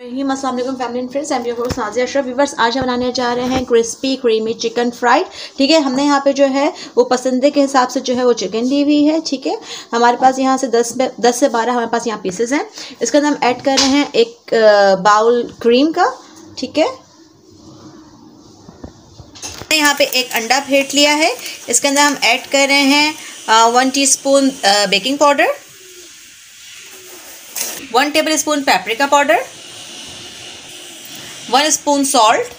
अस्सलाम वालेकुम family and friends, I am your host Nazia Ashraf. Viewers, आज हम बनाने जा रहे हैं क्रिस्पी क्रीमी चिकन फ्राइड। ठीक है, हमने यहाँ पे जो है वो पसंदे के हिसाब से जो है वो चिकन ली हुई है। ठीक है, हमारे पास यहाँ से 10 से 12 हमारे पास यहाँ पीसेस हैं। इसके अंदर हम ऐड कर रहे हैं एक बाउल क्रीम का। ठीक है, यहाँ पे एक अंडा फेंट लिया है। इसके अंदर हम ऐड कर रहे हैं 1 teaspoon baking powder, 1 tablespoon paprika powder, 1 spoon salt,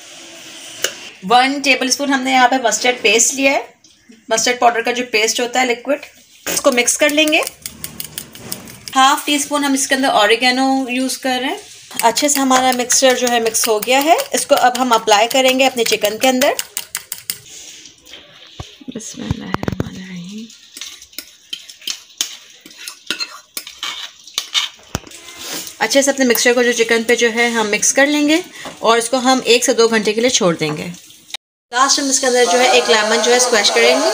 1 tablespoon हमने यहाँ पे मस्टर्ड पेस्ट लिया है। मस्टर्ड पाउडर का जो पेस्ट होता है लिक्विड, इसको मिक्स कर लेंगे। हाफ टी स्पून हम इसके अंदर ऑरिगेनो यूज़ कर रहे हैं। अच्छे से हमारा मिक्सचर जो है मिक्स हो गया है। इसको अब हम अप्लाई करेंगे अपने चिकन के अंदर। बिस्मिल्लाहिर्रहमानिर्रहीम। अच्छे से अपने मिक्सचर को जो चिकन पे जो है हम मिक्स कर लेंगे और इसको हम 1 से 2 घंटे के लिए छोड़ देंगे। लास्ट हम इसके अंदर जो है एक लेमन जो है स्क्वैश करेंगे।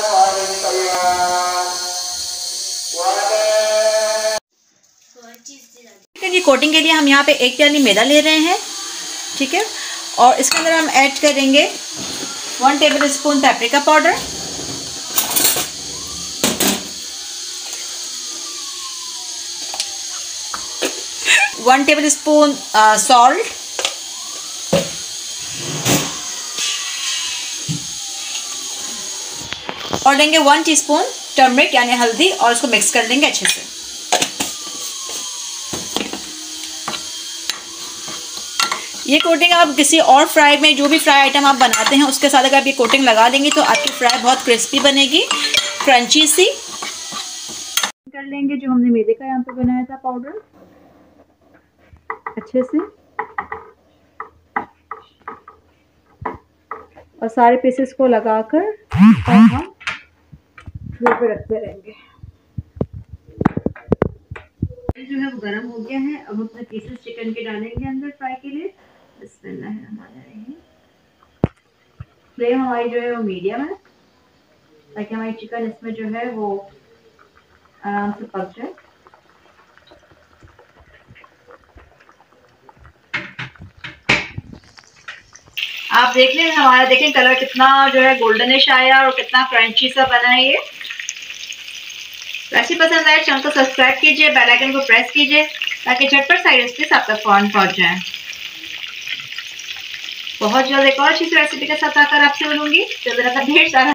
चिकन की कोटिंग के लिए हम यहाँ पे 1 प्याली मैदा ले रहे हैं। ठीक है, और इसके अंदर हम ऐड करेंगे 1 tablespoon paprika powder, 1 tablespoon salt, और लेंगे 1 टीस्पून टर्मरिक यानी हल्दी और इसको मिक्स कर लेंगे अच्छे से। ये कोटिंग आप किसी और फ्राई में, जो भी फ्राई आइटम आप बनाते हैं उसके साथ अगर आप ये कोटिंग लगा लेंगे तो आपकी फ्राई बहुत क्रिस्पी बनेगी, क्रंची सी। कर लेंगे जो हमने मैदे का यहाँ पे बनाया था पाउडर अच्छे से, और सारे पीसेस को लगाकर हम फ्लेम पे रखते रहेंगे। जो है वो गर्म हो गया है। अब हम अपने पीसेस चिकन के डालेंगे अंदर फ्राई के लिए। बिस्मिल्लाहिर्रहमानिर्रहीम। फ्लेम हमारी जो है वो मीडियम है ताकि हमारी चिकन इसमें जो है वो आराम से पक जाए। आप देख लें, हमारा देखें कलर कितना जो है गोल्डनिश आया और कितना क्रंची सा बना है ये। रेसिपी पसंद आए चैनल को सब्सक्राइब कीजिए, बेल आइकन को प्रेस कीजिए ताकि झटपट सारी रेसिपीज आप तक फौरन पहुंच जाएं। बहुत जल्द एक और अच्छी रेसिपी के साथ आकर आपसे मिलूंगी। तो ढेर सारा